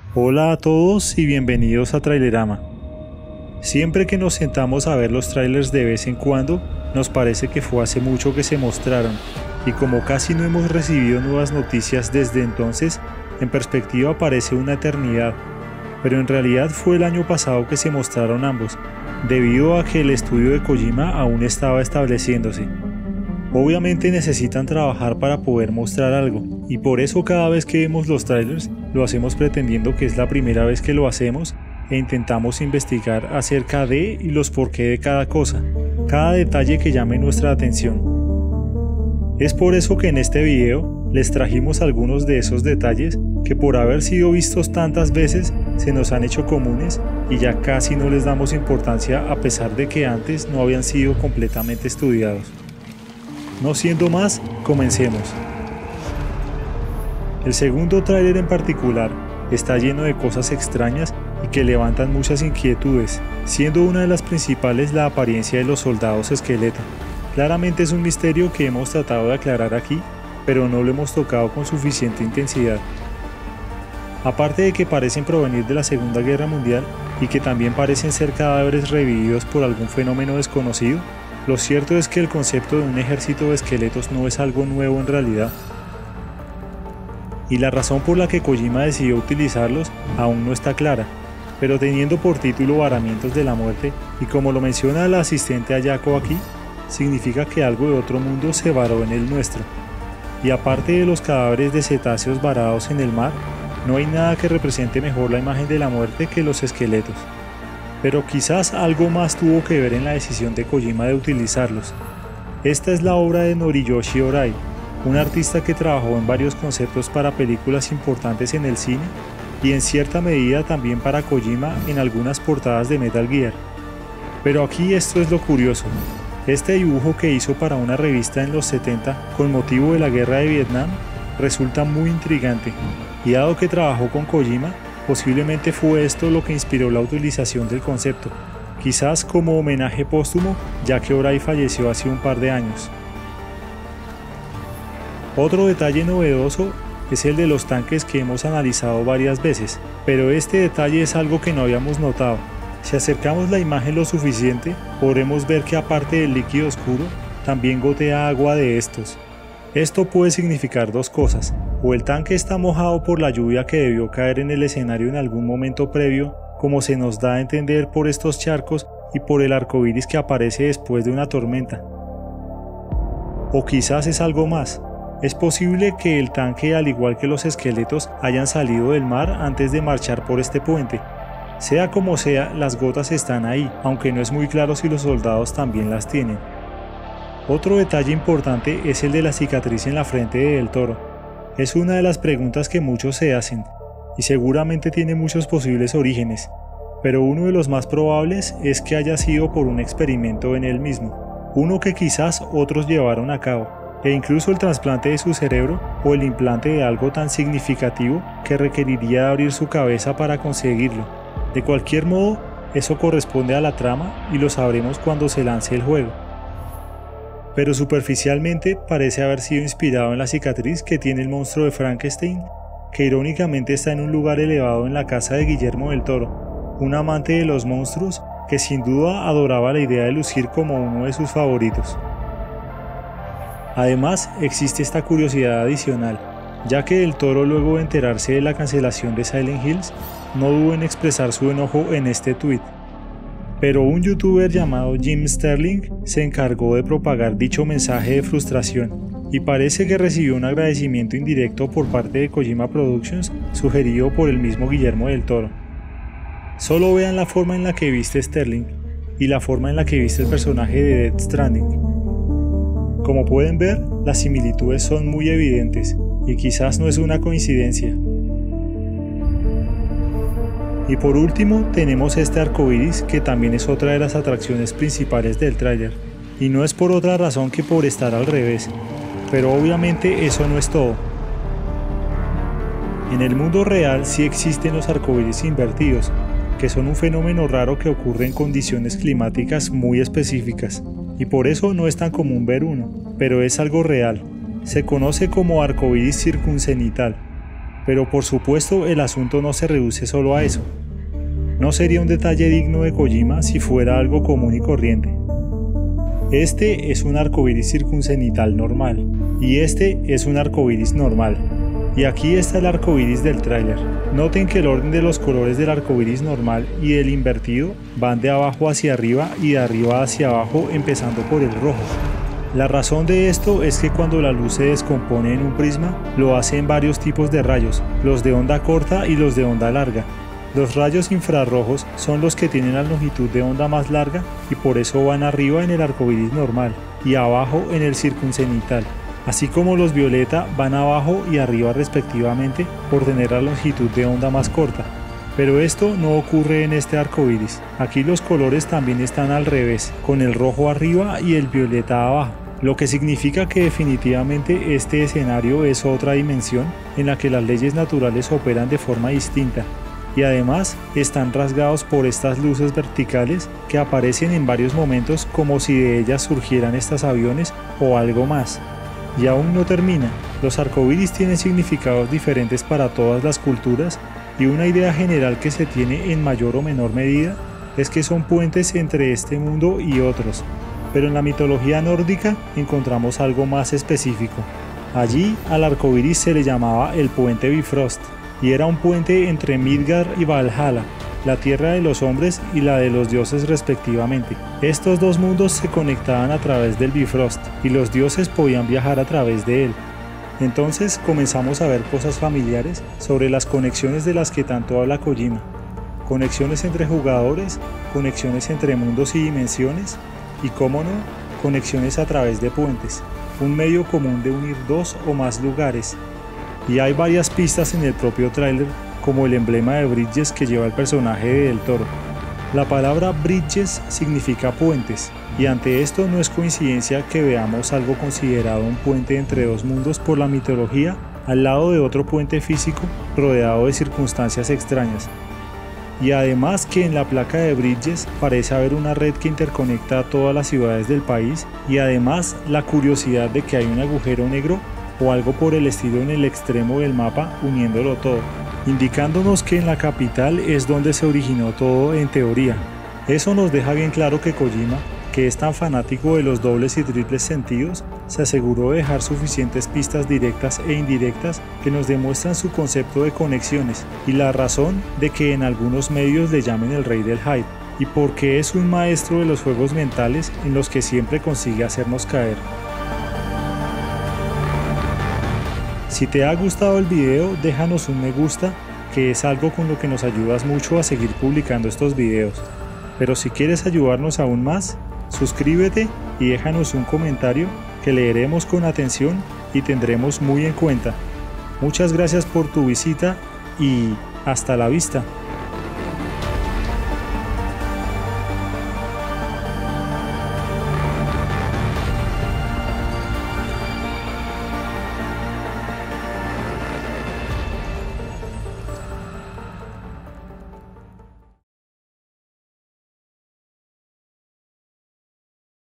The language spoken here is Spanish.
Hola a todos y bienvenidos a Trailerama. Siempre que nos sentamos a ver los trailers de vez en cuando, nos parece que fue hace mucho que se mostraron, y como casi no hemos recibido nuevas noticias desde entonces, en perspectiva parece una eternidad, pero en realidad fue el año pasado que se mostraron ambos, debido a que el estudio de Kojima aún estaba estableciéndose. Obviamente necesitan trabajar para poder mostrar algo, y por eso cada vez que vemos los trailers, lo hacemos pretendiendo que es la primera vez que lo hacemos e intentamos investigar acerca de y los porqué de cada cosa, cada detalle que llame nuestra atención. Es por eso que en este video les trajimos algunos de esos detalles que por haber sido vistos tantas veces se nos han hecho comunes y ya casi no les damos importancia a pesar de que antes no habían sido completamente estudiados. No siendo más, comencemos. El segundo tráiler en particular está lleno de cosas extrañas y que levantan muchas inquietudes, siendo una de las principales la apariencia de los soldados esqueleto. Claramente es un misterio que hemos tratado de aclarar aquí, pero no lo hemos tocado con suficiente intensidad. Aparte de que parecen provenir de la Segunda Guerra Mundial y que también parecen ser cadáveres revividos por algún fenómeno desconocido, lo cierto es que el concepto de un ejército de esqueletos no es algo nuevo en realidad. Y la razón por la que Kojima decidió utilizarlos aún no está clara, pero teniendo por título Varamientos de la Muerte, y como lo menciona la asistente Ayako aquí, significa que algo de otro mundo se varó en el nuestro. Y aparte de los cadáveres de cetáceos varados en el mar, no hay nada que represente mejor la imagen de la muerte que los esqueletos. Pero quizás algo más tuvo que ver en la decisión de Kojima de utilizarlos. Esta es la obra de Noriyoshi Orai, un artista que trabajó en varios conceptos para películas importantes en el cine y en cierta medida también para Kojima en algunas portadas de Metal Gear. Pero aquí esto es lo curioso. Este dibujo que hizo para una revista en los 70 con motivo de la guerra de Vietnam resulta muy intrigante, y dado que trabajó con Kojima, posiblemente fue esto lo que inspiró la utilización del concepto, quizás como homenaje póstumo, ya que Orai falleció hace un par de años. Otro detalle novedoso es el de los tanques que hemos analizado varias veces, pero este detalle es algo que no habíamos notado. Si acercamos la imagen lo suficiente, podremos ver que aparte del líquido oscuro, también gotea agua de estos. Esto puede significar dos cosas: o el tanque está mojado por la lluvia que debió caer en el escenario en algún momento previo, como se nos da a entender por estos charcos y por el arco iris que aparece después de una tormenta. O quizás es algo más. Es posible que el tanque, al igual que los esqueletos, hayan salido del mar antes de marchar por este puente. Sea como sea, las gotas están ahí, aunque no es muy claro si los soldados también las tienen. Otro detalle importante es el de la cicatriz en la frente de Del Toro. Es una de las preguntas que muchos se hacen, y seguramente tiene muchos posibles orígenes, pero uno de los más probables es que haya sido por un experimento en él mismo, uno que quizás otros llevaron a cabo, e incluso el trasplante de su cerebro o el implante de algo tan significativo que requeriría abrir su cabeza para conseguirlo. De cualquier modo, eso corresponde a la trama y lo sabremos cuando se lance el juego. Pero superficialmente parece haber sido inspirado en la cicatriz que tiene el monstruo de Frankenstein, que irónicamente está en un lugar elevado en la casa de Guillermo del Toro, un amante de los monstruos que sin duda adoraba la idea de lucir como uno de sus favoritos. Además, existe esta curiosidad adicional, ya que Del Toro, luego de enterarse de la cancelación de Silent Hills, no dudó en expresar su enojo en este tweet. Pero un youtuber llamado Jim Sterling se encargó de propagar dicho mensaje de frustración, y parece que recibió un agradecimiento indirecto por parte de Kojima Productions sugerido por el mismo Guillermo del Toro. Solo vean la forma en la que viste Sterling y la forma en la que viste el personaje de Death Stranding. Como pueden ver, las similitudes son muy evidentes y quizás no es una coincidencia. Y por último tenemos este arcoíris, que también es otra de las atracciones principales del tráiler, y no es por otra razón que por estar al revés, pero obviamente eso no es todo. En el mundo real sí existen los arcoíris invertidos, que son un fenómeno raro que ocurre en condiciones climáticas muy específicas, y por eso no es tan común ver uno, pero es algo real. Se conoce como arcoíris circuncenital, Pero por supuesto el asunto no se reduce solo a eso. No sería un detalle digno de Kojima si fuera algo común y corriente. Este es un arcoíris circuncenital normal, y este es un arcoíris normal. Y aquí está el arcoíris del tráiler. Noten que el orden de los colores del arcoíris normal y del invertido van de abajo hacia arriba y de arriba hacia abajo, empezando por el rojo. La razón de esto es que cuando la luz se descompone en un prisma, lo hace en varios tipos de rayos, los de onda corta y los de onda larga. Los rayos infrarrojos son los que tienen la longitud de onda más larga y por eso van arriba en el arcoíris normal y abajo en el circuncenital, así como los violeta van abajo y arriba respectivamente por tener la longitud de onda más corta. Pero esto no ocurre en este arcoíris. Aquí los colores también están al revés, con el rojo arriba y el violeta abajo, lo que significa que definitivamente este escenario es otra dimensión en la que las leyes naturales operan de forma distinta. Y además están rasgados por estas luces verticales que aparecen en varios momentos como si de ellas surgieran estos aviones o algo más. Y aún no termina. Los arcoíris tienen significados diferentes para todas las culturas y una idea general que se tiene en mayor o menor medida es que son puentes entre este mundo y otros. Pero en la mitología nórdica encontramos algo más específico. Allí al arcoíris se le llamaba el puente Bifrost, y era un puente entre Midgard y Valhalla, la tierra de los hombres y la de los dioses respectivamente. Estos dos mundos se conectaban a través del Bifrost y los dioses podían viajar a través de él. Entonces comenzamos a ver cosas familiares sobre las conexiones de las que tanto habla Kojima. Conexiones entre jugadores, conexiones entre mundos y dimensiones y, cómo no, conexiones a través de puentes, un medio común de unir dos o más lugares. Y hay varias pistas en el propio tráiler, como el emblema de Bridges que lleva el personaje de Del Toro. La palabra Bridges significa puentes, y ante esto no es coincidencia que veamos algo considerado un puente entre dos mundos por la mitología, al lado de otro puente físico rodeado de circunstancias extrañas. Y además que en la placa de Bridges parece haber una red que interconecta a todas las ciudades del país, y además la curiosidad de que hay un agujero negro o algo por el estilo en el extremo del mapa uniéndolo todo, indicándonos que en la capital es donde se originó todo en teoría. Eso nos deja bien claro que Kojima, que es tan fanático de los dobles y triples sentidos, se aseguró de dejar suficientes pistas directas e indirectas que nos demuestran su concepto de conexiones y la razón de que en algunos medios le llamen el rey del hype, y porque es un maestro de los juegos mentales en los que siempre consigue hacernos caer. Si te ha gustado el video, déjanos un me gusta, que es algo con lo que nos ayudas mucho a seguir publicando estos videos. Pero si quieres ayudarnos aún más, suscríbete y déjanos un comentario que leeremos con atención y tendremos muy en cuenta. Muchas gracias por tu visita y hasta la vista.